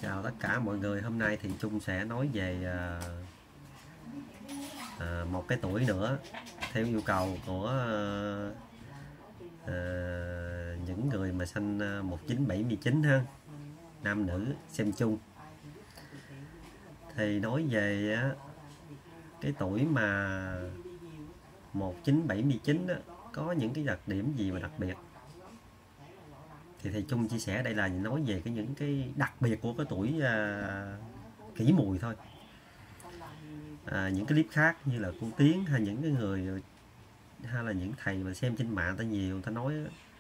Chào tất cả mọi người, hôm nay thì Trung sẽ nói về một cái tuổi nữa theo yêu cầu của những người mà sinh 1979 ha, nam nữ xem chung. Thì nói về cái tuổi mà 1979 á, có những cái đặc điểm gì mà đặc biệt. Thì thầy Trung chia sẻ đây là nói về những cái đặc biệt của cái tuổi kỷ mùi thôi. Những cái clip khác như là cô Tiến hay những cái người hay là những thầy mà xem trên mạng ta nhiều, người ta nói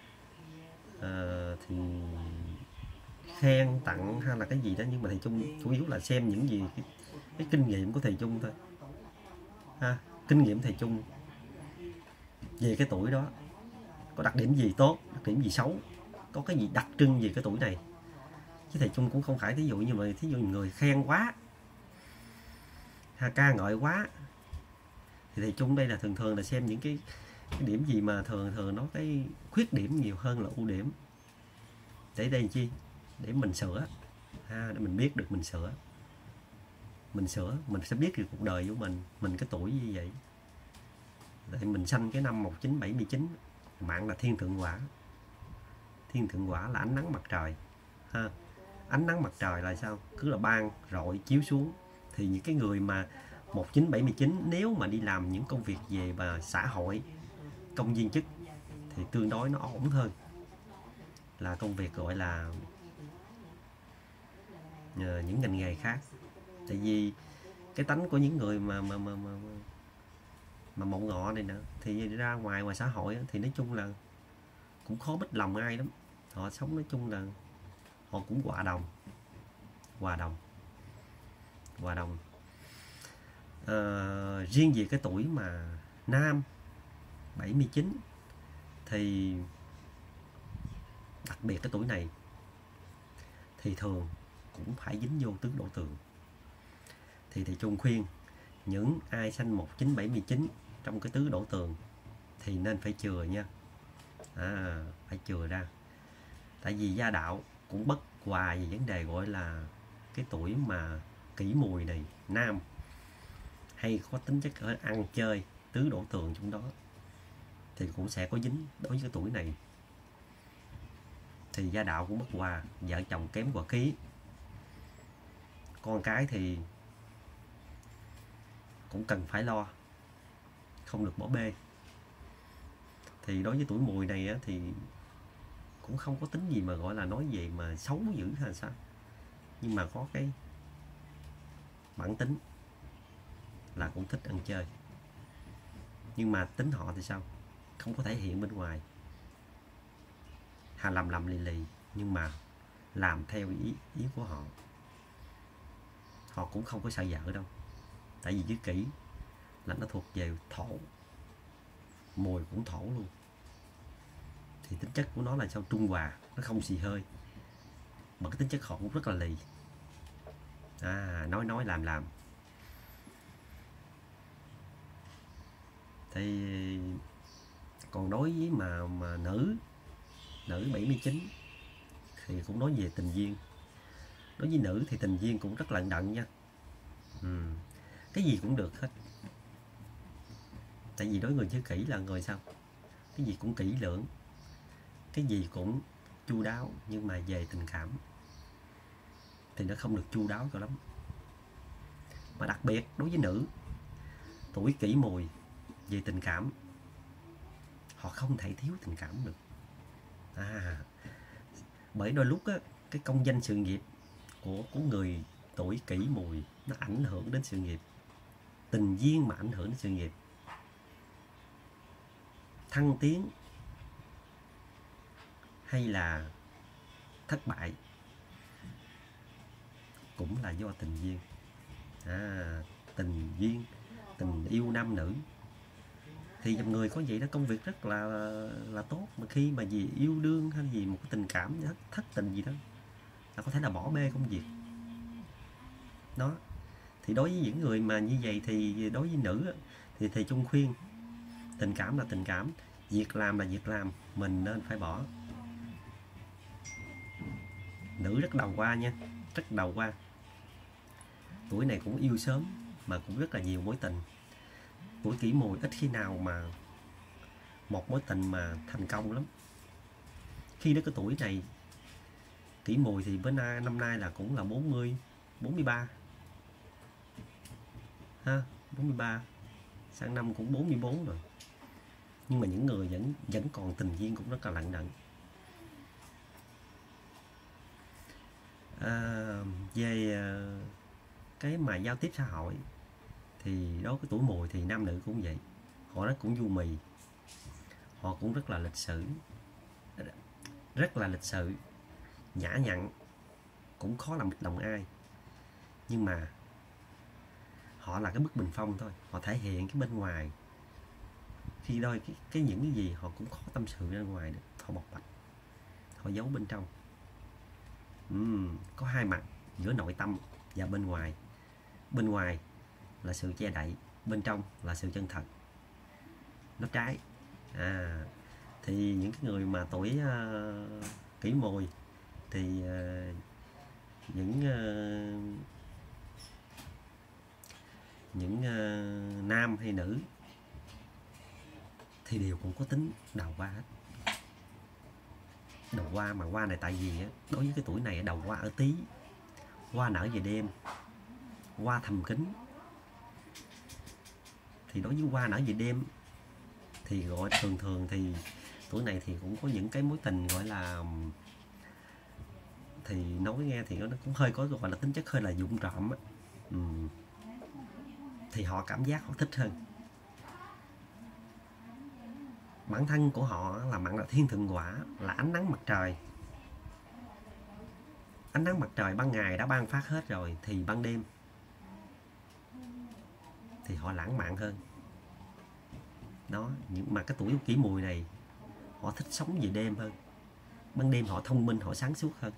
thì khen tặng hay là cái gì đó, nhưng mà thầy Trung chủ yếu là xem những gì cái kinh nghiệm của thầy Trung thôi ha. Kinh nghiệm thầy Trung về cái tuổi đó có đặc điểm gì tốt, đặc điểm gì xấu, có cái gì đặc trưng về cái tuổi này. Chứ thầy Trung cũng không phải thí dụ như mà thí dụ người khen quá ha, ca ngợi quá, thì thầy Trung đây là thường là xem những cái điểm gì mà thường nó cái khuyết điểm nhiều hơn là ưu điểm, để đây chi để mình sửa ha, để mình biết được mình sửa mình sẽ biết được cuộc đời của mình cái tuổi như vậy. Tại mình sanh cái năm 1979, mạng là thiên thượng quả. Thiên thượng quả là ánh nắng mặt trời ha. Ánh nắng mặt trời là sao? Cứ là ban rọi chiếu xuống. Thì những cái người mà 1979 nếu mà đi làm những công việc về mà xã hội, công viên chức thì tương đối nó ổn hơn là công việc gọi là những ngành nghề khác. Tại vì cái tánh của những người mà mậu ngọ này nữa thì ra ngoài xã hội thì nói chung là cũng khó bích lòng ai lắm. Họ sống nói chung là họ cũng hòa đồng. Riêng về cái tuổi mà nam 79 thì đặc biệt cái tuổi này thì thường cũng phải dính vô tứ đổ tường. Thì thầy Trung khuyên những ai sanh 1979 trong cái tứ đổ tường thì nên phải chừa nha, phải chừa ra. Tại vì gia đạo cũng bất hòa về vấn đề gọi là cái tuổi mà kỷ mùi này, nam hay có tính chất ở ăn chơi tứ đổ tường trong đó thì cũng sẽ có dính. Đối với cái tuổi này thì gia đạo cũng bất hòa, vợ chồng kém hòa khí, con cái thì cũng cần phải lo, không được bỏ bê. Thì đối với tuổi mùi này á, thì cũng không có tính gì mà gọi là nói về mà xấu dữ hay sao, nhưng mà có cái bản tính là cũng thích ăn chơi. Nhưng mà tính họ thì sao? Không có thể hiện bên ngoài, lầm lì, nhưng mà làm theo ý của họ. Họ cũng không có sợ vợ đâu, tại vì chữ kỷ là nó thuộc về thổ, mùi cũng thổ luôn. Thì tính chất của nó là sao? Trung hòa, nó không xì hơi, mà cái tính chất họ cũng rất là lì, nói làm. Thì còn đối với mà nữ 79 thì cũng nói về tình duyên. Đối với nữ thì tình duyên cũng rất lận đận nha. Cái gì cũng được hết. Tại vì đối người chữ kỷ là người sao? Cái gì cũng kỹ lưỡng, cái gì cũng chu đáo, nhưng mà về tình cảm thì nó không được chu đáo cho lắm. Mà đặc biệt đối với nữ tuổi kỷ mùi, về tình cảm họ không thể thiếu tình cảm được. Bởi đôi lúc á, cái công danh sự nghiệp của người tuổi kỷ mùi nó ảnh hưởng đến sự nghiệp. Tình duyên mà ảnh hưởng đến sự nghiệp, thăng tiến hay là thất bại cũng là do tình duyên. Tình duyên, tình yêu nam nữ thì dòng người có vậy đó, công việc rất là tốt. Mà khi mà vì yêu đương hay gì một cái tình cảm thất tình gì đó là có thể là bỏ bê công việc đó. Thì đối với những người mà như vậy thì đối với nữ thì thầy Trung khuyên tình cảm là tình cảm, việc làm là việc làm, mình nên phải bỏ. nữ rất đầu qua nha, rất đầu qua. Tuổi này cũng yêu sớm mà cũng rất là nhiều mối tình. Tuổi Kỷ Mùi ít khi nào mà một mối tình mà thành công lắm. Khi đến cái tuổi này, Kỷ Mùi thì bữa nay năm nay là cũng là 40, 43 ha, 43, sang năm cũng 44 rồi. Nhưng mà những người vẫn còn tình duyên cũng rất là lận đận. Về cái mà giao tiếp xã hội thì đối với tuổi Mùi thì nam nữ cũng vậy, họ rất cũng du mì, họ cũng rất là lịch sự, nhã nhặn, cũng khó làm mịch lòng ai. Nhưng mà họ là cái bức bình phong thôi, họ thể hiện cái bên ngoài, khi đôi cái những cái gì họ cũng khó tâm sự ra ngoài được, họ bộc bạch, họ giấu bên trong. Có hai mặt giữa nội tâm và bên ngoài. Bên ngoài là sự che đậy, bên trong là sự chân thật. Nó trái. Thì những cái người mà tuổi Kỷ Mùi thì những nam hay nữ thì đều cũng có tính đầu qua hết. Đầu qua mà qua này tại vì á, đối với cái tuổi này đầu qua ở Tý, hoa nở về đêm, hoa thầm kín. Thì đối với hoa nở về đêm thì gọi thường thì tuổi này thì cũng có những cái mối tình gọi là, thì nói nghe thì nó cũng hơi có gọi là tính chất hơi là vụng trộm á. Thì họ cảm giác họ thích hơn. Bản thân của họ là mặn là thiên thượng quả, là ánh nắng mặt trời. Ánh nắng mặt trời ban ngày đã ban phát hết rồi, thì ban đêm thì họ lãng mạn hơn. Đó, nhưng mà cái tuổi Kỷ Mùi này họ thích sống về đêm hơn. Ban đêm họ thông minh, họ sáng suốt hơn.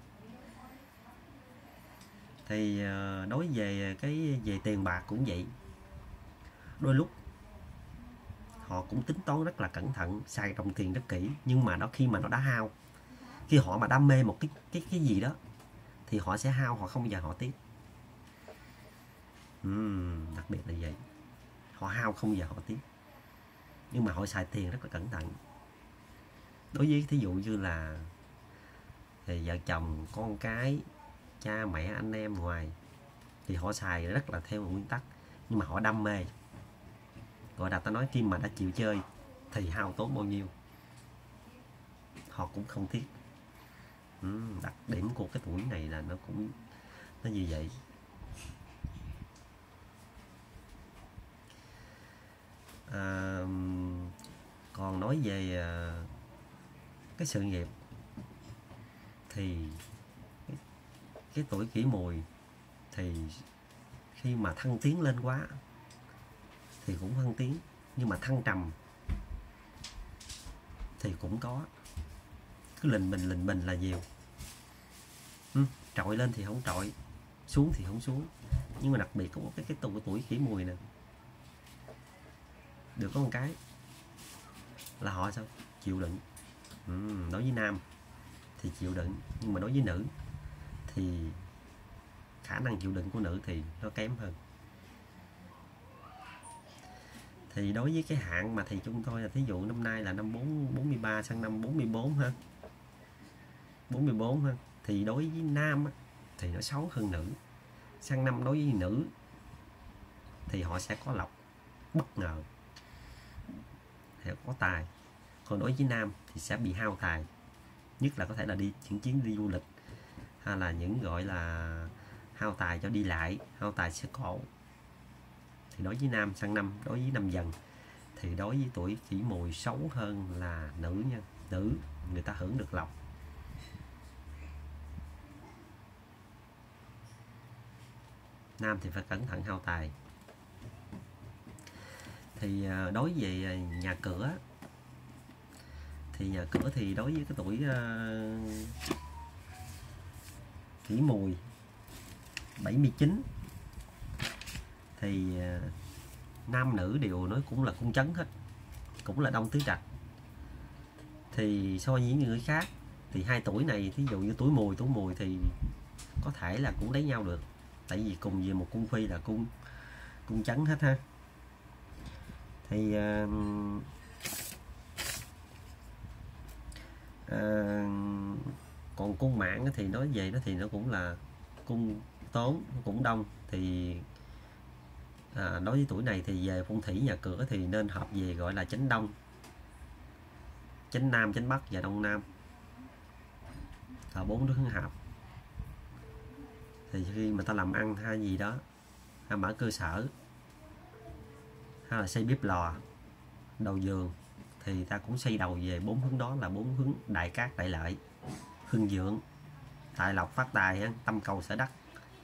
Thì đối về về tiền bạc cũng vậy. Đôi lúc họ cũng tính toán rất là cẩn thận, xài đồng tiền rất kỹ, nhưng mà đó khi mà nó đã hao, khi họ mà đam mê một cái gì đó thì họ sẽ hao, họ không bao giờ họ tiếc. Đặc biệt là vậy, họ hao không bao giờ họ tiếc, nhưng mà họ xài tiền rất là cẩn thận. Đối với thí dụ như là thì vợ chồng, con cái, cha mẹ, anh em ngoài thì họ xài rất là theo nguyên tắc, nhưng mà họ đam mê. Gọi là ta nói khi mà đã chịu chơi thì hao tốn bao nhiêu họ cũng không tiếc. Đặc điểm của cái tuổi này là nó như vậy. Còn nói về cái sự nghiệp thì cái tuổi Kỷ Mùi thì khi mà thăng tiến lên quá thì cũng thăng tiến, nhưng mà thăng trầm thì cũng có, cứ lình bình là nhiều. Trội lên thì không trội, xuống thì không xuống. Nhưng mà đặc biệt có một cái tuổi Kỷ Mùi nè, được có một cái là họ sao chịu đựng. Đối với nam thì chịu đựng, nhưng mà đối với nữ thì khả năng chịu đựng của nữ thì nó kém hơn. Thì đối với cái hạn mà thì chúng tôi là thí dụ năm nay là năm 43 sang năm 44 ha. 44 ha. Thì đối với nam á, thì nó xấu hơn nữ. Sang năm đối với nữ thì họ sẽ có lộc bất ngờ, sẽ có tài. Còn đối với nam thì sẽ bị hao tài, nhất là có thể là đi những chuyến đi du lịch, hay là những gọi là hao tài cho đi lại, hao tài xe cộ. Thì đối với nam sang năm, đối với năm Dần thì đối với tuổi Kỷ Mùi xấu hơn là nữ nha. Nữ người ta hưởng được lộc. Nam thì phải cẩn thận hao tài. Thì đối với nhà cửa thì nhà cửa thì đối với cái tuổi Kỷ Mùi 79 thì nam nữ đều nói cũng là cung chấn hết, cũng là đông tứ trạch. Thì so với những người khác Thì hai tuổi này thí dụ như tuổi Mùi thì có thể là cũng lấy nhau được, tại vì cùng về một cung phi là cung chấn hết ha. Thì còn cung Mãn thì nói về nó thì nó cũng là cung tốn, cũng đông. Thì đối với tuổi này thì về phong thủy nhà cửa thì nên hợp về gọi là chánh đông, chánh nam, chánh bắc và đông nam là 4 hướng hợp. Thì khi mà ta làm ăn hay gì đó, hay mở cơ sở, hay là xây bếp lò, đầu giường, thì ta cũng xây đầu về 4 hướng đó, là 4 hướng đại cát đại lợi, hưng vượng, tài lộc, phát tài, tâm cầu sở đắc,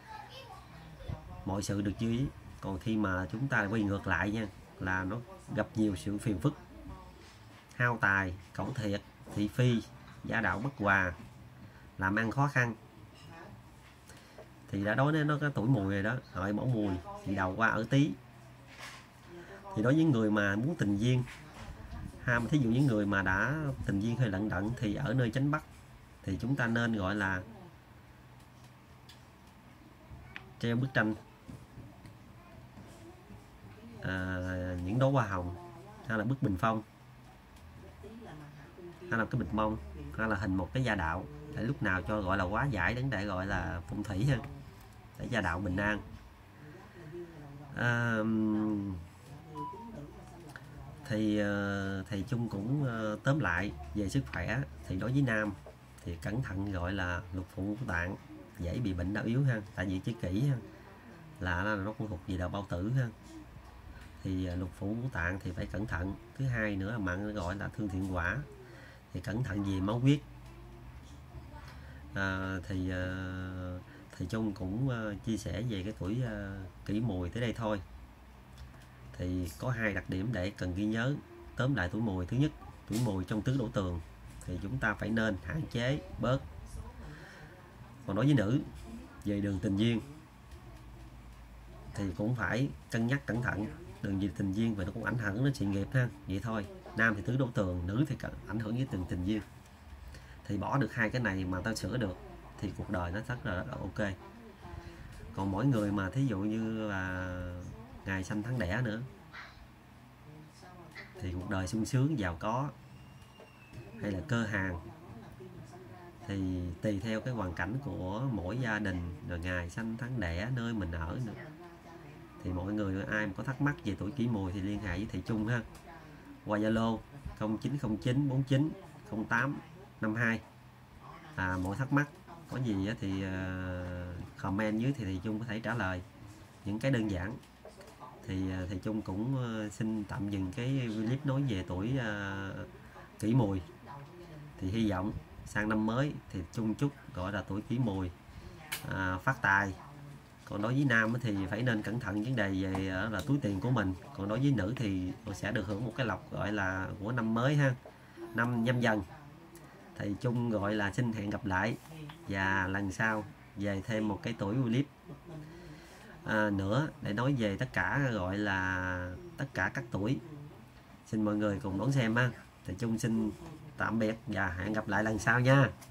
mọi sự được như ý. Còn khi mà chúng ta quay ngược lại nha, là nó gặp nhiều sự phiền phức, hao tài, cẩu thiệt, thị phi, gia đạo bất hòa, làm ăn khó khăn. Thì đã đối với nó có tuổi Mùi rồi đó, hợi Mão Mùi thì đầu qua ở Tý. Thì đối với người mà muốn tình duyên, thí dụ những người mà đã tình duyên hơi lận đận thì ở nơi chánh bắc thì chúng ta nên gọi là treo bức tranh những đóa hoa hồng, hay là bức bình phong, hay là cái bịch mông, hay là hình một cái gia đạo, để lúc nào cho gọi là hóa giải đến để gọi là phong thủy ha, để gia đạo bình an. Thầy Chung cũng tóm lại về sức khỏe. Thì đối với nam thì cẩn thận gọi là lục phủ ngũ tạng, dễ bị bệnh đau yếu ha, tại vì chứ kỹ ha, là nó cũng thuộc về đạo bao tử ha. Thì lục phủ ngũ tạng thì phải cẩn thận. Thứ hai nữa là mạng gọi là thương thiện quả, thì cẩn thận về máu huyết. Thầy Chung cũng chia sẻ về cái tuổi Kỷ Mùi tới đây thôi. Thì có 2 đặc điểm để cần ghi nhớ. Tóm lại tuổi Mùi, thứ nhất, tuổi Mùi trong tứ đổ tường thì chúng ta phải nên hạn chế bớt. Còn đối với nữ, về đường tình duyên thì cũng phải cân nhắc cẩn thận đường về tình duyên, và nó cũng ảnh hưởng đến sự nghiệp ha. Vậy thôi. Nam thì tứ đổ tường, nữ thì ảnh hưởng với đường tình duyên. Thì bỏ được 2 cái này mà ta sửa được thì cuộc đời nó rất là ok. Còn mỗi người mà thí dụ như là ngày sanh tháng đẻ nữa thì cuộc đời sung sướng, giàu có, hay là cơ hàng, thì tùy theo cái hoàn cảnh của mỗi gia đình, rồi ngày sanh tháng đẻ, nơi mình ở nữa. Thì mọi người ai mà có thắc mắc về tuổi Kỷ Mùi thì liên hệ với thầy Chung ha, qua Zalo 0909 49 08 52. Mọi thắc mắc có gì thì comment dưới thì thầy Chung có thể trả lời những cái đơn giản. Thì thầy Chung cũng xin tạm dừng cái clip nói về tuổi Kỷ Mùi. Thì hy vọng sang năm mới thì Chung chúc gọi là tuổi Kỷ Mùi phát tài. Còn đối với nam thì phải nên cẩn thận vấn đề về là túi tiền của mình. Còn đối với nữ thì sẽ được hưởng một cái lộc gọi là của năm mới ha, năm Nhâm Dần. Thầy Chung gọi là xin hẹn gặp lại, và lần sau về thêm một cái tuổi clip nữa để nói về tất cả, gọi là tất cả các tuổi. Xin mọi người cùng đón xem ha. Thầy Chung xin tạm biệt và hẹn gặp lại lần sau nha.